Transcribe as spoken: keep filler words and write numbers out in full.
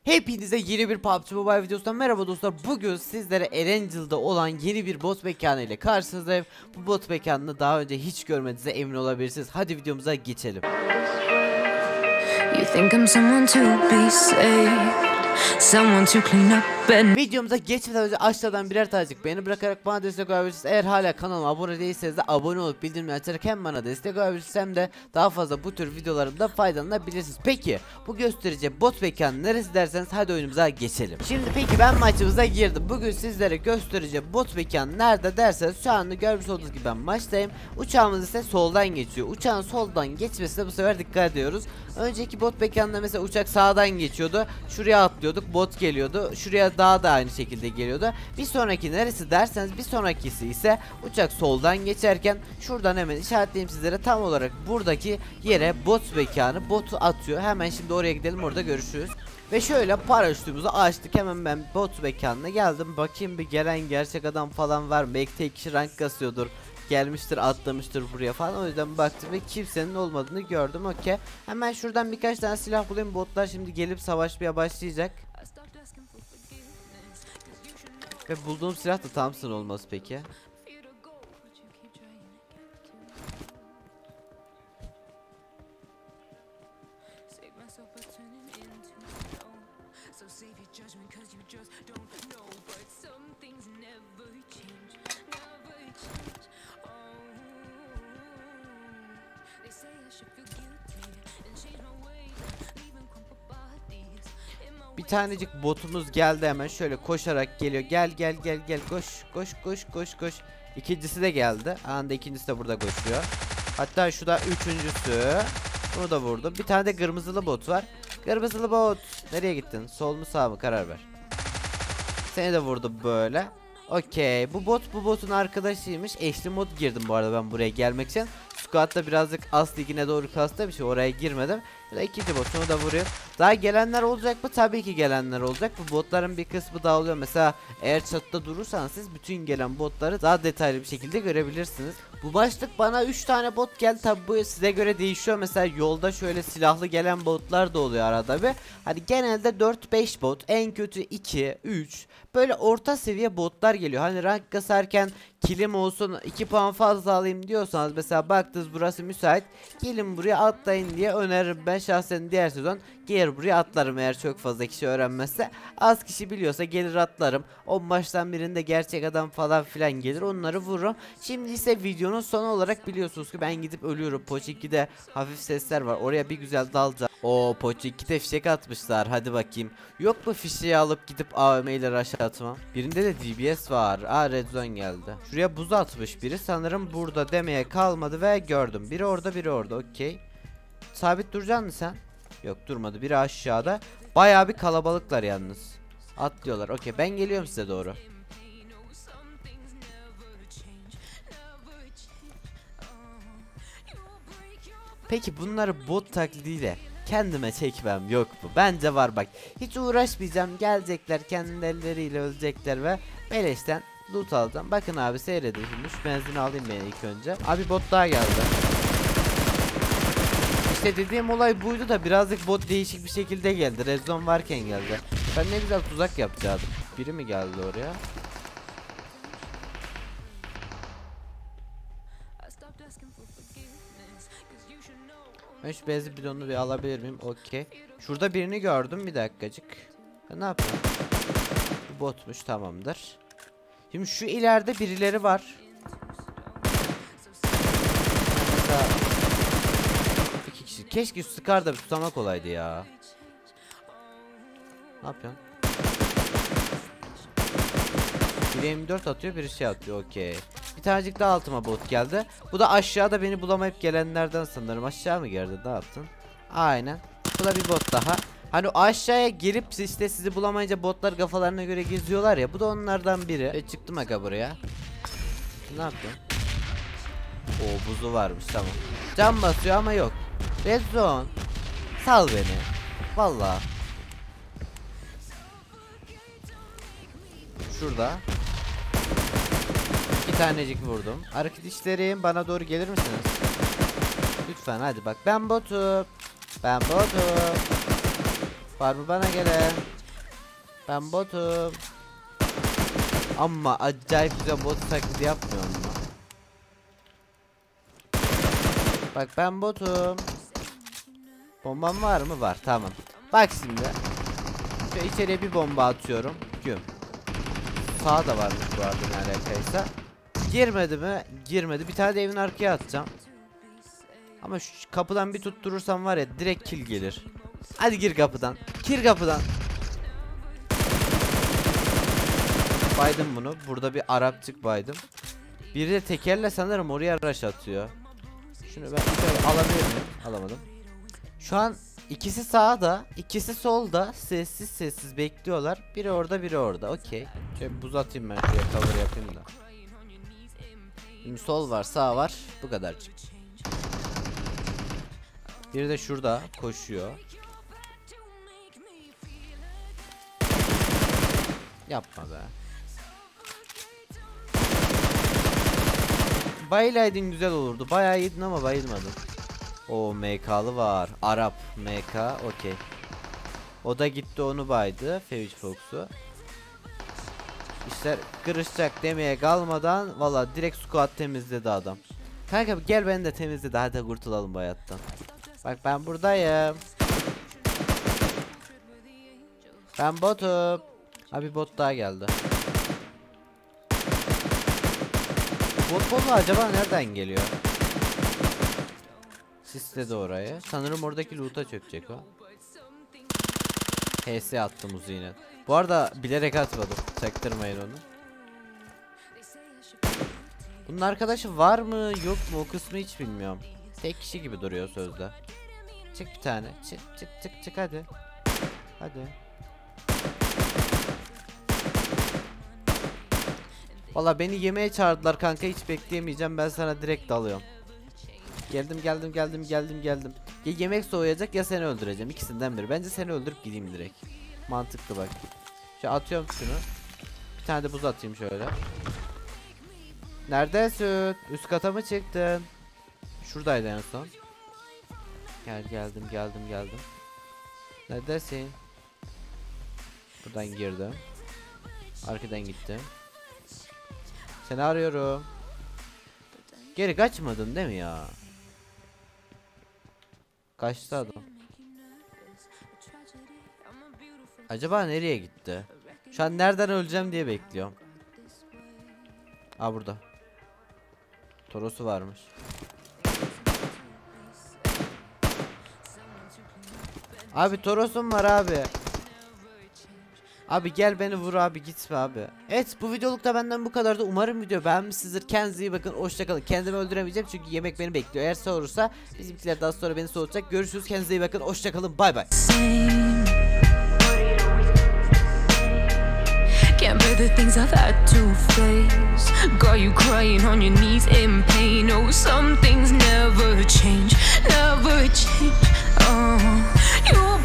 Hepinize yeni bir P U B G Mobile videosundan merhaba dostlar. Bugün sizlere Erangel'da olan yeni bir bot mekanı ile karşınızdayım. Bu bot mekanını daha önce hiç görmediğinize emin olabilirsiniz. Hadi videomuza geçelim. You think I'm someone to be saved, someone to clean up and... Videomuza geçmeden önce aşağıdan birer tanecik beğeni bırakarak bana destek olabilirsiniz. Eğer hala kanalıma abone değilseniz de abone olup bildirimleri açarak hem bana destek olabilirsiniz hem de daha fazla bu tür videolarımda faydalanabilirsiniz. Peki bu gösterici bot mekanı neresi derseniz hadi oyunumuza geçelim. Şimdi peki ben maçımıza girdim. Bugün sizlere gösterici bot mekanı nerede derseniz şu anda görmüş olduğunuz gibi ben maçtayım. Uçağımız ise soldan geçiyor. Uçağın soldan geçmesine bu sefer dikkat ediyoruz. Önceki bot mekanında mesela uçak sağdan geçiyordu. Şuraya atlıyorduk, bot geliyordu. Şuraya daha da aynı şekilde geliyordu. Bir sonraki neresi derseniz bir sonrakisi ise uçak soldan geçerken şuradan hemen işaretleyeyim sizlere, tam olarak buradaki yere bot mekanı botu atıyor. Hemen şimdi oraya gidelim, orada görüşürüz. Ve şöyle paraşütümüzü açtık, hemen ben bot mekanına geldim. Bakayım bir gelen gerçek adam falan var mı? Belki tek kişi rank kasıyordur, gelmiştir atlamıştır buraya falan, o yüzden baktım ve kimsenin olmadığını gördüm. Okey, hemen şuradan birkaç tane silah bulayım, botlar şimdi gelip savaşmaya başlayacak. Ve bulduğum silah da Thompson olması peki. Bir tanecik botumuz geldi, hemen şöyle koşarak geliyor. Gel gel gel gel, koş koş koş koş koş. İkincisi de geldi. Anda ikincisi de burada koşuyor. Hatta şu da üçüncüsü. Bunu da vurdu. Bir tane de kırmızılı bot var. Kırmızılı bot. Nereye gittin? Sol mu sağ mı? Karar ver. Seni de vurdu böyle. Okey. Bu bot bu botun arkadaşıymış. Eşli mod girdim bu arada ben buraya gelmek için. Squad'da birazcık as ligine doğru kastım, bir şey oraya girmedim. Ya da ikinci botunu da vuruyor. Daha gelenler olacak mı? Tabii ki gelenler olacak. Bu botların bir kısmı dağılıyor. Mesela eğer çatıda durursanız siz bütün gelen botları daha detaylı bir şekilde görebilirsiniz. Bu başlık bana üç tane bot geldi. Tabii bu size göre değişiyor. Mesela yolda şöyle silahlı gelen botlar da oluyor arada bir. Hani genelde dört beş bot, en kötü iki üç, böyle orta seviye botlar geliyor. Hani rank kasarken kilim olsun, iki puan fazla alayım diyorsanız, mesela baktınız burası müsait, gelin buraya atlayın diye öneririm ben şahsen. Diğer sezon gelir buraya atlarım eğer çok fazla kişi öğrenmezse. Az kişi biliyorsa gelir atlarım. on maçtan birinde gerçek adam falan filan gelir, onları vururum. Şimdi ise videonun sonu olarak biliyorsunuz ki ben gidip ölüyorum. Poç iki'de hafif sesler var, oraya bir güzel dalacağım. O Poç iki'de fişek atmışlar, hadi bakayım. Yok mu fişeği alıp gidip A V M ile aşağı atmam? Birinde de D B S var. Aa, red zone geldi. Şuraya buz atmış biri, sanırım burada demeye kalmadı ve gördüm. Biri orada biri orada, okey. Sabit duracaksın mı sen? Yok, durmadı, biri aşağıda. Bayağı bir kalabalıklar yalnız. Atlıyorlar, okey, ben geliyorum size doğru. Peki bunları bot taklidiyle kendime çekmem yok mu? Bence var bak. Hiç uğraşmayacağım. Gelecekler, kendi elleriyle ölecekler ve beleşten loot alacağım. Bakın abi, seyredin şimdi. Şu benzini alayım ben ilk önce. Abi bot daha geldi. İşte dediğim olay buydu da birazcık bot değişik bir şekilde geldi. Red zone varken geldi. Ben ne güzel tuzak yapacaktım. Biri mi geldi oraya? Ben şu benzin bidonunu bir alabilir miyim? Okey. Şurada birini gördüm, bir dakikacık. Ya ne yapayım? Bu botmuş, tamamdır. Şimdi şu ileride birileri var. Mesela iki kişi. Keşke şu Scar'da bir tutamak olaydı ya. Ne yapıyorsun? Biri M dört atıyor, biri şey atıyor, okey. Bir tanecik daha altıma bot geldi. Bu da aşağıda beni bulamayıp gelenlerden sanırım. Aşağı mı geldi, ne yaptın? Aynen. Bu da bir bot daha. Hani o aşağıya gelip işte sizi bulamayınca botlar kafalarına göre geziyorlar ya. Bu da onlardan biri. E çıktım aga buraya. Ne yaptın? Oo, buzu varmış, tamam. Cam basıyor ama yok. Red zone. Sal beni. Vallahi. Şurada. İki tanecik vurdum. Arkadaşlarım, bana doğru gelir misiniz? Lütfen hadi bak, ben botum. Ben botum. Var mı bana gelen? Ben botum. Ama acayip güzel bot taklidi yapmıyor mu? Bak ben botum. Bombam var mı? Var, tamam. Bak şimdi. Şöyle içeriye bir bomba atıyorum. Güm. Sağa da varmış bu arada ne alakaysa. Girmedi mi? Girmedi. Bir tane de evin arkaya atacağım. Ama şu kapıdan bir tutturursam var ya direkt kill gelir. Hadi gir kapıdan. Gir kapıdan. Baydım bunu. Burada bir Arapçık baydım. Biri de tekerle sanırım oraya rush atıyor. Şunu ben şöyle alabilir miyim? Alamadım. Şu an ikisi sağda, ikisi solda. Sessiz sessiz bekliyorlar. Biri orada, biri orada. Okey. Şöyle buz atayım ben şuraya, cover yapayım da. Şimdi sol var, sağ var. Bu kadarcık. Biri de şurada koşuyor. Yapma be. Bayılaydın güzel olurdu. Bayağı yedin ama bayılmadın. O M K'lı var. Arap M K. Okey. O da gitti onu baydı. Fevich Fox'u. İşler kırışacak demeye kalmadan valla direkt squad temizledi adam. Kanka gel beni de temizledi. Hadi kurtulalım bu hayattan. Bak ben buradayım. Ben botum. Abi bot daha geldi. Bot bot acaba nereden geliyor? Sisledi orayı. Sanırım oradaki loot'a çökecek o. H S attım uzine. Bu arada bilerek atmadım. Çaktırmayın onu. Bunun arkadaşı var mı yok mu o kısmı hiç bilmiyorum. Tek kişi gibi duruyor sözde. Çık bir tane. Çık çık çık çık hadi. Hadi. Valla beni yemeğe çağırdılar kanka, hiç bekleyemeyeceğim, ben sana direkt dalıyorum. Geldim geldim geldim geldim geldim. Ya yemek soğuyacak ya seni öldüreceğim, ikisinden biri. Bence seni öldürüp gideyim direkt. Mantıklı bak. Şöyle atıyorum şunu. Bir tane de buz atayım şöyle. Neredesin? Üst kata mı çıktın? Şuradaydı en son. Gel geldim geldim geldim. Neredesin? Buradan girdim. Arkadan gittim. Seni arıyorum. Geri kaçmadın değil mi ya? Kaçtı adam. Acaba nereye gitti? Şu an nereden öleceğim diye bekliyorum. Aa burada. Torosu varmış. Abi Toros'um var abi. Abi gel beni vur abi, gitme abi. Evet, bu videolukta benden bu kadardı. Umarım video beğenmişsinizdir. Kendinize iyi bakın. Hoşçakalın. Kendimi öldüremeyeceğim çünkü yemek beni bekliyor. Eğer soğursa bizimkiler daha sonra beni soğutacak. Görüşürüz. Kendinize iyi bakın. Hoşçakalın. Bay bay. Can't bear the things I've had to face. Got you crying on your knees in pain. Oh, some things never change, never change. Oh, you